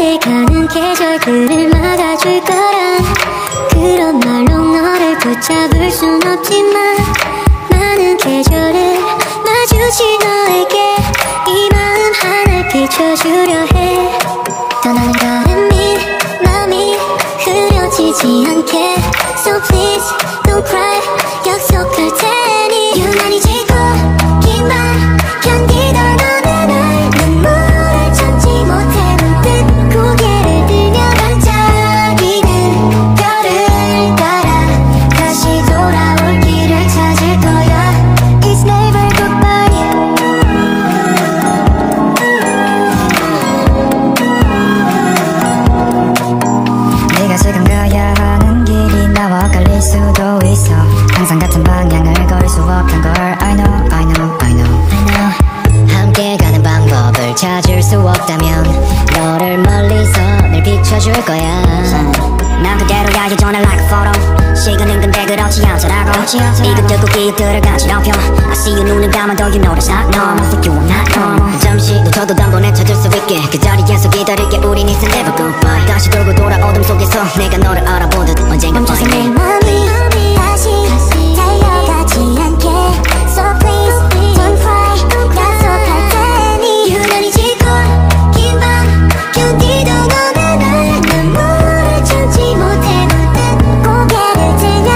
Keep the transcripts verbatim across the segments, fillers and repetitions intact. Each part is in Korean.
가는 계절들을 막아줄 거란 그런 말로 너를 붙잡을 순 없지만 많은 계절을 마주칠 너에게 이 마음 하나를 비춰주려 해. 떠나는 걸음이 마음이 흐려지지 않게 So please don't cry 약속할 테니 유난히 지고 긴 밤 견디던 어느 날 눈물을 참지 못해 문득 고개를 들며 반짝이는 별을 따라 다시 돌아올 길을 찾을 거야. It's never goodbye. 네가 지금 가야 하는 길이 나와 갈릴 수도 있어. 항상 같은 방향을 걸 수 없단 걸 I know I know I know I know. 함께 가는 방법을 찾을 수 없다면 너를 멀리서 늘 비춰줄 거야. 난 그대로 야 여전해 like a photo. 시간은 근데 그렇지 않더라고. 이급되고 기들을 간지럽혀 I see you 눈을 감아도 you know that's not normal for you I'm not normal. 잠시 놓쳐도 단번에 찾을 수 있게 그 자리에서 기다릴게. 우린 이제 never goodbye. 다시 돌고 돌아 어둠 속에서 내가 너를 알아보듯 언젠가 멈춰서 내 맘이 다시 달려가지 않게 So please don't cry 약속할 테니 유난히 지고 긴 밤 견디던 어느 날 눈물을 참지 못해 문득 고개를 들며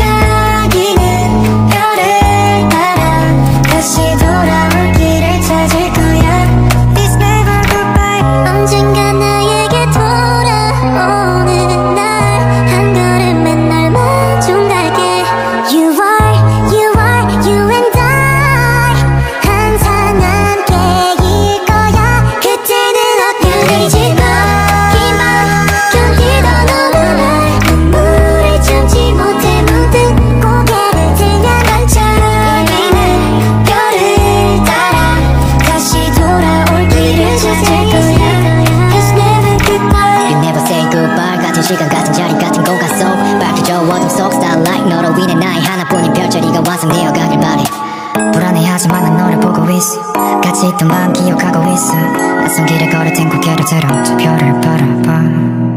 반짝이는 별을 따라 다시 돌아올 길을 찾을 거야. It's never goodbye. 언젠가 나에게 돌아오는 날 한 걸음만 널만 좀 달게 You are, you are, you and I 항상 함께일 거야. 그때는 어떻게 지고 긴 밤 견디던 어느 날 눈물을 참지 못해 문득 고개를 들며 반짝이는 별을 따라 다시 돌아올 길을 찾을 거야. It's never goodbye. You never say goodbye. 같은 시간 같은 자리 같은 공간 속 밝혀져 어둠 속 starlight. 너로 인해 나의 하나뿐인 별자리가 완성되어가길 바래. 불안해하지만 난 너를 보고 있어. 같이 있던 밤 기억하고 있어. 낯선 길을 걸을 땐 고개를 들어 저 별을 바라봐.